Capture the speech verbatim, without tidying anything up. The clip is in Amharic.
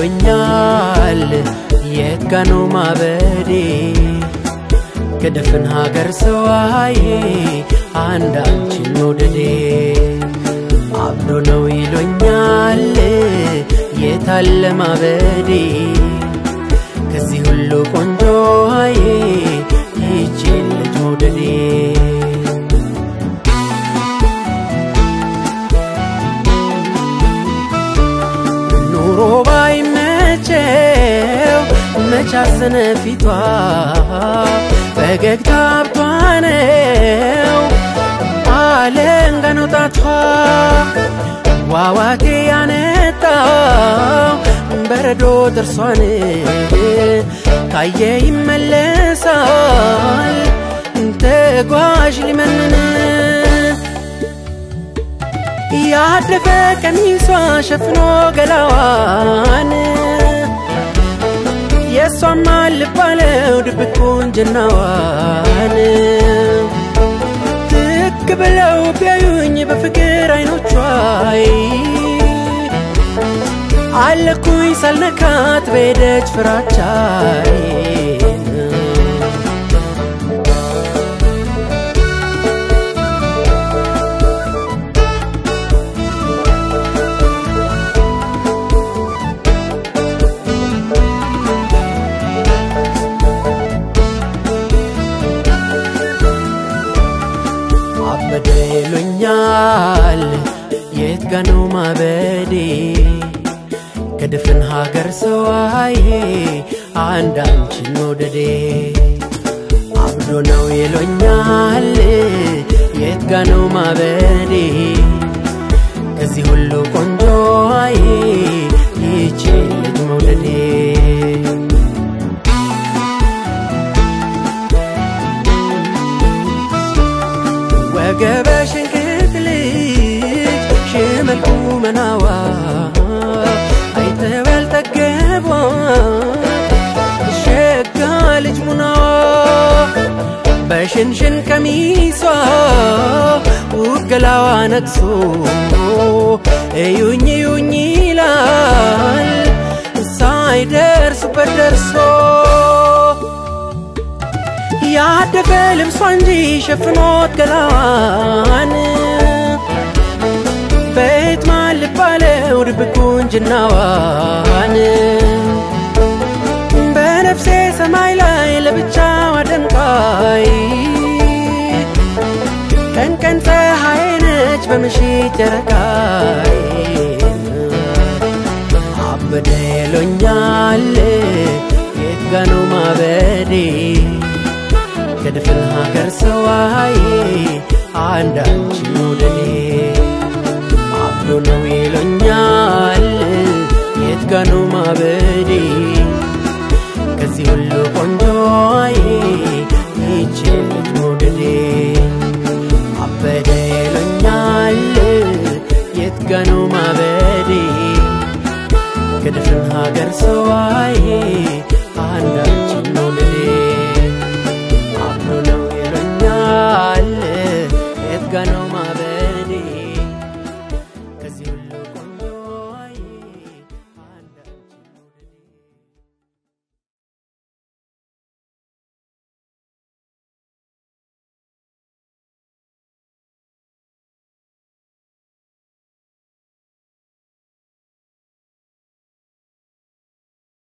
ይሉኛል የትጋኑ ማበዴ ከደፍን ሀገር ሰዋዬ አንድ አንቺን መውደዴ አብዶ ነው ይሉኛል የታለ ማበዴ ከዚህ ሁሉ ቆንጆዬ ይቺን ልጅ መውደዴ ኑሮ ባይመቸው መቻዘነ ፊቷ ፈገግታ አብቷነው አለንጋነው ጣቷ ዋዋቴ ያነጣው በረዶ ጥርሷን ካየ ይመለሳል ተጓዥ ሊመንን ያደፈ ቀሚሷ ሸፍኖ ገላዋን የሷማ ልባለው ድብቅ ቁንጅናዋን ትክ ብለው ቢያዩኝ በፍቅር አይኖቿ አለኩኝ ሳልነካት በሄደች ፍራቻዬ አበደ ይሉኛል የትጋኑ ማበዴ ከደፍን ሀገር ሰዋዬ አንድ አንቺን መውደዴ አብዶ ነው ይሉኛል የትጋኑ ማበዴ ከዚህ ሁሉ ቆንጆዬ ይቺን ልጅ መውደዴ ወገበሽን ክትልጅ ሽመልኩ መናዋ አይተበል ተገቧ ሸጋ ልጅ ሙናዋ በሽንሽን ቀሚሷ ውገላዋ ነቅሶ እዩኝ እዩኝ ይላል ሳይደርሱበት ደርሶ ያደፈ ልብሷ እንጂ ሸፍኖት ገላዋን ቤት ማልባለው ድብቅ ቁንጅናዋን በነፍሴ ሰማይ ላይ ለብቻዋ ደምቃይ ቀን ቀን ፀሐይ ነች በምሽት ጨረቃይ አበደ ይሉኛል የትጋኑ ማበዴ ከደፍን ሀገር ሰዋዬ አንድ አንቺን መውደዴ አብዶ ነው ይሉኛል የትጋኑ ማበዴ ከዚህ ሁሉ ቆንጆዬ ይቺን ልጅ መውደዴ አበደ ይሉኛል የትጋኑ ማበዴ ከደፍን ሀገር ሰዋዬ አንድ አንቺን